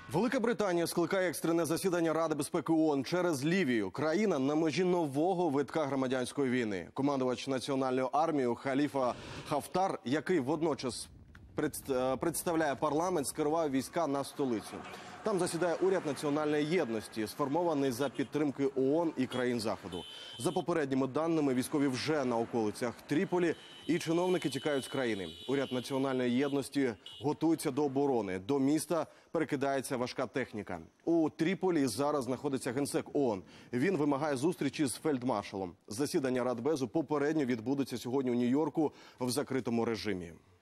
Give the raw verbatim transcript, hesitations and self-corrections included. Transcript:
Велика Британія скликає екстрене засідання Ради безпеки ООН через Лівію. Країна на межі нового витка громадянської війни. Командувач національною армією Халіфа Хафтар, який водночас представляє парламент, скерував війська на столицю. Там засідає уряд національної єдності, сформований за підтримки ООН і країн Заходу. За попередніми даними, військові вже на околицях Тріполі і чиновники тікають з країни. Уряд національної єдності готується до оборони. До міста перекидається важка техніка. У Тріполі зараз знаходиться генсек ООН. Він вимагає зустрічі з фельдмаршалом. Засідання Радбезу попередньо відбудеться сьогодні у Нью-Йорку в закритому режимі.